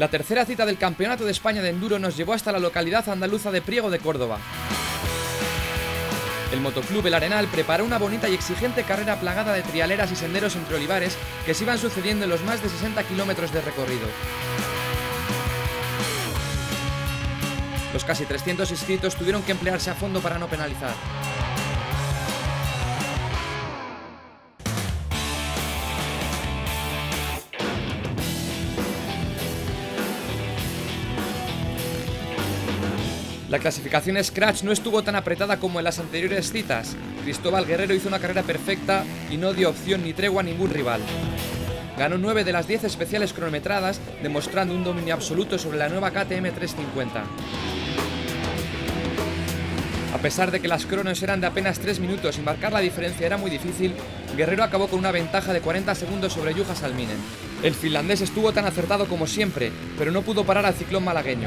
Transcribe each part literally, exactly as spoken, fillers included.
La tercera cita del Campeonato de España de Enduro nos llevó hasta la localidad andaluza de Priego de Córdoba. El Motoclub El Arenal preparó una bonita y exigente carrera plagada de trialeras y senderos entre olivares que se iban sucediendo en los más de sesenta kilómetros de recorrido. Los casi trescientos inscritos tuvieron que emplearse a fondo para no penalizar. La clasificación Scratch no estuvo tan apretada como en las anteriores citas. Cristóbal Guerrero hizo una carrera perfecta y no dio opción ni tregua a ningún rival. Ganó nueve de las diez especiales cronometradas, demostrando un dominio absoluto sobre la nueva K T M trescientos cincuenta. A pesar de que las cronos eran de apenas tres minutos y marcar la diferencia era muy difícil, Guerrero acabó con una ventaja de cuarenta segundos sobre Juha Salminen. El finlandés estuvo tan acertado como siempre, pero no pudo parar al ciclón malagueño.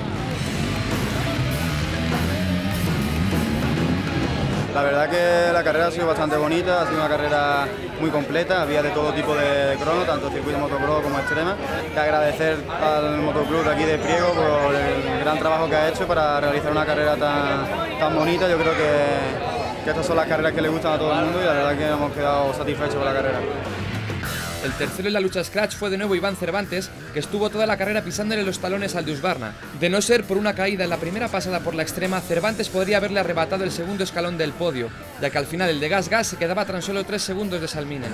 La verdad que la carrera ha sido bastante bonita, ha sido una carrera muy completa, había de todo tipo de crono, tanto circuito motocross como extrema. Y agradecer al motoclub de aquí de Priego por el gran trabajo que ha hecho para realizar una carrera tan, tan bonita. Yo creo que, que estas son las carreras que le gustan a todo el mundo y la verdad que hemos quedado satisfechos con la carrera. El tercero en la lucha Scratch fue de nuevo Iván Cervantes, que estuvo toda la carrera pisándole los talones al de Husqvarna. De no ser por una caída en la primera pasada por la extrema, Cervantes podría haberle arrebatado el segundo escalón del podio, ya que al final el de Gas Gas se quedaba a tan solo tres segundos de Salminen.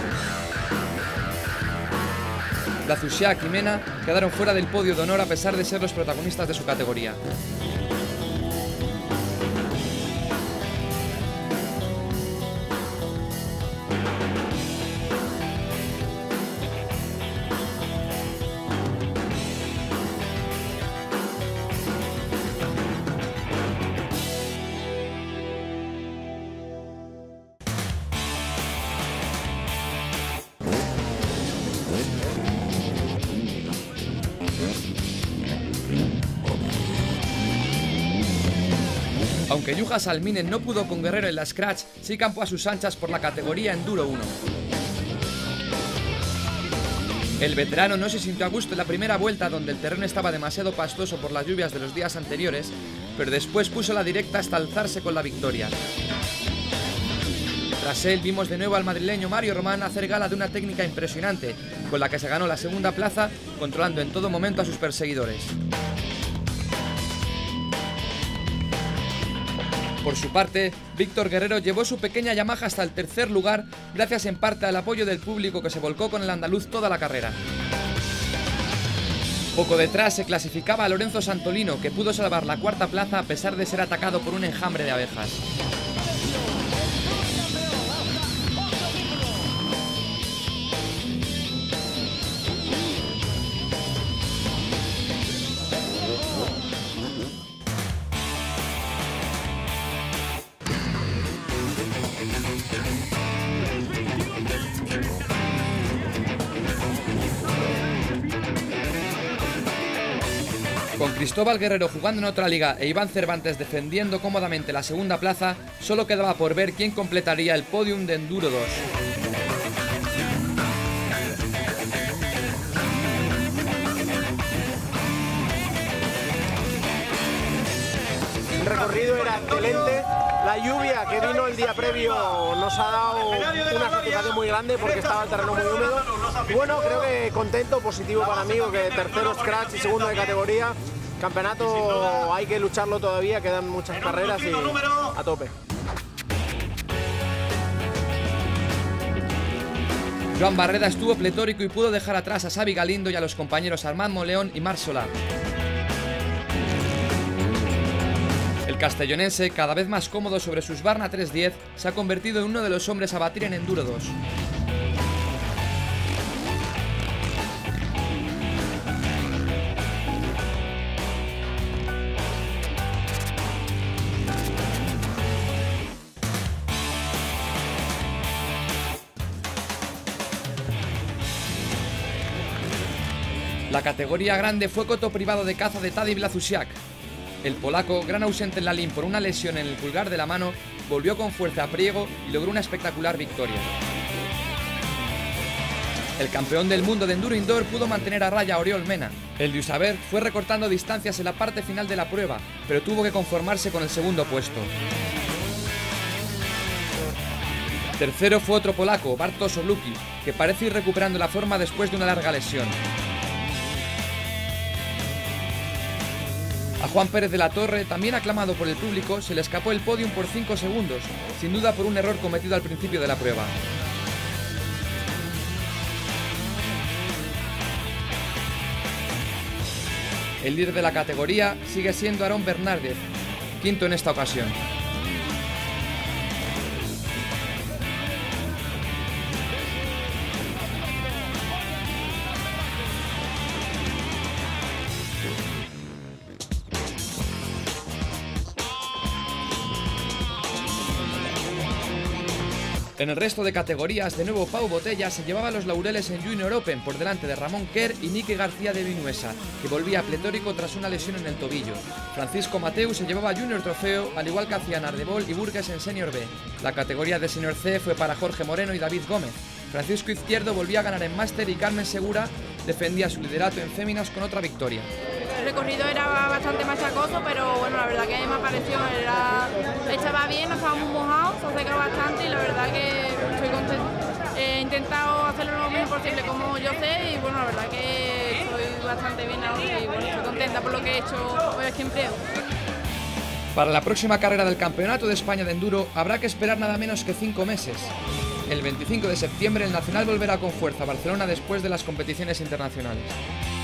Lazusiak y Mena quedaron fuera del podio de honor a pesar de ser los protagonistas de su categoría. Aunque Juha Salminen no pudo con Guerrero en la Scratch, sí campó a sus anchas por la categoría Enduro uno. El veterano no se sintió a gusto en la primera vuelta, donde el terreno estaba demasiado pastoso por las lluvias de los días anteriores, pero después puso la directa hasta alzarse con la victoria. Tras él vimos de nuevo al madrileño Mario Román hacer gala de una técnica impresionante, con la que se ganó la segunda plaza, controlando en todo momento a sus perseguidores. Por su parte, Víctor Guerrero llevó su pequeña Yamaha hasta el tercer lugar, gracias en parte al apoyo del público que se volcó con el andaluz toda la carrera. Poco detrás se clasificaba a Lorenzo Santolino, que pudo salvar la cuarta plaza a pesar de ser atacado por un enjambre de abejas. Con Cristóbal Guerrero jugando en otra liga e Iván Cervantes defendiendo cómodamente la segunda plaza, solo quedaba por ver quién completaría el podium de Enduro dos. El recorrido era excelente, la lluvia que vino el día previo nos ha dado una satisfacción muy grande porque estaba el terreno muy húmedo. Y bueno, creo que contento, positivo para mí, que tercero Scratch y segundo de categoría. Campeonato hay que lucharlo todavía, quedan muchas carreras y a tope. Joan Barreda estuvo pletórico y pudo dejar atrás a Xavi Galindo y a los compañeros Armand Moleón y Marc Solà. El castellonense, cada vez más cómodo sobre su Husqvarna trescientos diez, se ha convertido en uno de los hombres a batir en Enduro dos. La categoría grande fue coto privado de caza de Tadej Lazusiak. El polaco, gran ausente en la L I M por una lesión en el pulgar de la mano, volvió con fuerza a Priego y logró una espectacular victoria. El campeón del mundo de enduro indoor pudo mantener a raya a Oriol Mena. El de Usabert fue recortando distancias en la parte final de la prueba, pero tuvo que conformarse con el segundo puesto. Tercero fue otro polaco, Bartosz Oluki, que parece ir recuperando la forma después de una larga lesión. A Juan Pérez de la Torre, también aclamado por el público, se le escapó el podium por cinco segundos, sin duda por un error cometido al principio de la prueba. El líder de la categoría sigue siendo Aaron Bernardez, quinto en esta ocasión. En el resto de categorías, de nuevo Pau Botella se llevaba los laureles en Junior Open por delante de Ramón Kerr y Niki García de Vinuesa, que volvía pletórico tras una lesión en el tobillo. Francisco Mateu se llevaba Junior Trofeo, al igual que hacían Ardebol y Burgues en Senior B. La categoría de Senior C fue para Jorge Moreno y David Gómez. Francisco Izquierdo volvía a ganar en Máster y Carmen Segura defendía su liderato en féminas con otra victoria. El recorrido era bastante machacoso, pero bueno, la verdad que me pareció, era, estaba bien, no estábamos mojados, se secó bastante y la verdad que estoy contenta. He intentado hacerlo lo mejor posible como yo sé y bueno, la verdad que estoy bastante bien ahora y bueno, estoy contenta por lo que he hecho hoy aquí en Priego. Para la próxima carrera del Campeonato de España de Enduro habrá que esperar nada menos que cinco meses. El veinticinco de septiembre el Nacional volverá con fuerza a Barcelona después de las competiciones internacionales.